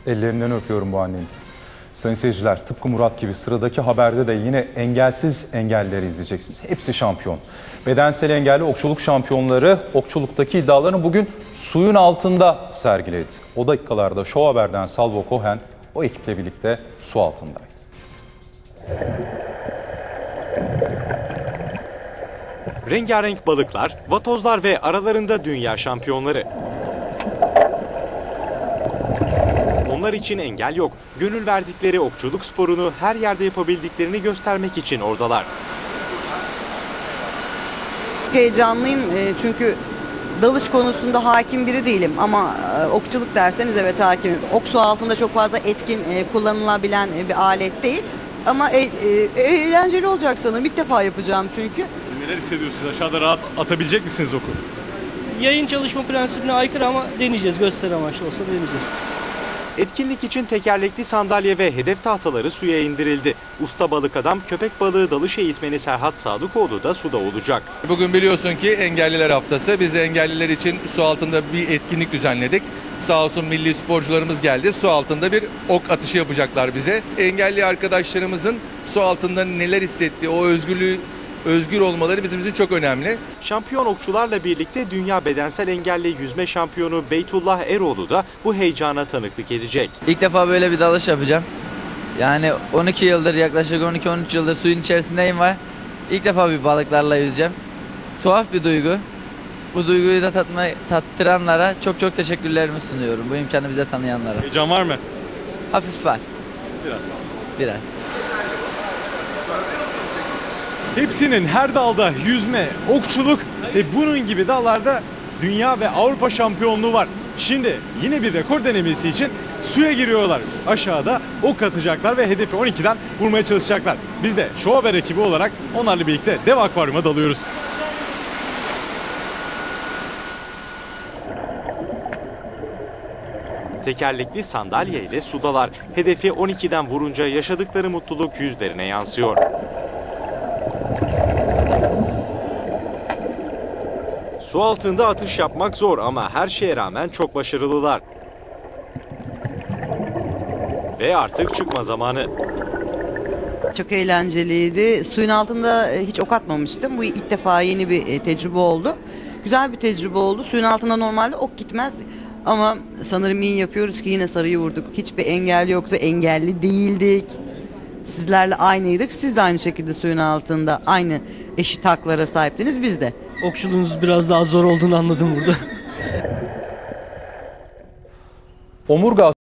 Ellerinden öpüyorum bu annenin. Sayın seyirciler, tıpkı Murat gibi sıradaki haberde de yine engelsiz engellileri izleyeceksiniz. Hepsi şampiyon. Bedensel engelli okçuluk şampiyonları okçuluktaki iddialarını bugün suyun altında sergiledi. O dakikalarda Show Haber'den Salvo Cohen o ekiple birlikte su altındaydı. Rengarenk balıklar, vatozlar ve aralarında dünya şampiyonları. Onlar için engel yok. Gönül verdikleri okçuluk sporunu her yerde yapabildiklerini göstermek için oradalar. Heyecanlıyım çünkü dalış konusunda hakim biri değilim ama okçuluk derseniz evet hakimim. Ok su altında çok fazla etkin kullanılabilen bir alet değil ama eğlenceli olacak sanırım. İlk defa yapacağım çünkü. Neler hissediyorsunuz? Aşağıda rahat atabilecek misiniz oku? Yayın çalışma prensibine aykırı ama deneyeceğiz. Gösteri amaçlı olsa deneyeceğiz. Etkinlik için tekerlekli sandalye ve hedef tahtaları suya indirildi. Usta balık adam köpek balığı dalış eğitmeni Serhat Sadıkoğlu da suda olacak. Bugün biliyorsun ki Engelliler Haftası. Biz de engelliler için su altında bir etkinlik düzenledik. Sağ olsun milli sporcularımız geldi. Su altında bir ok atışı yapacaklar bize. Engelli arkadaşlarımızın su altında neler hissettiği, o özgür olmaları bizim için çok önemli. Şampiyon okçularla birlikte dünya bedensel engelli yüzme şampiyonu Beytullah Eroğlu da bu heyecana tanıklık edecek. İlk defa böyle bir dalış yapacağım. Yani 12 yıldır, yaklaşık 12-13 yıldır suyun içerisindeyim ve ilk defa bir balıklarla yüzeceğim. Tuhaf bir duygu. Bu duyguyu da tattıranlara çok teşekkürlerimi sunuyorum. Bu imkanı bize tanıyanlara. Heyecan var mı? Hafif var. Biraz. Hepsinin her dalda yüzme, okçuluk ve bunun gibi dallarda dünya ve Avrupa şampiyonluğu var. Şimdi yine bir rekor denemesi için suya giriyorlar. Aşağıda ok atacaklar ve hedefi 12'den vurmaya çalışacaklar. Biz de Show Haber ekibi olarak onlarla birlikte dev akvaryuma dalıyoruz. Tekerlekli sandalye ile sudalar. Hedefi 12'den vurunca yaşadıkları mutluluk yüzlerine yansıyor. Su altında atış yapmak zor ama her şeye rağmen çok başarılılar. Ve artık çıkma zamanı. Çok eğlenceliydi. Suyun altında hiç ok atmamıştım. Bu ilk defa yeni bir tecrübe oldu. Güzel bir tecrübe oldu. Suyun altında normalde ok gitmez. Ama sanırım iyi yapıyoruz ki yine sarıyı vurduk. Hiçbir engel yoktu. Engelli değildik. Sizlerle aynıydık. Siz de aynı şekilde suyun altında aynı eşit haklara sahiptiniz. Biz de. Okçuluğunuz biraz daha zor olduğunu anladım burada. Omurga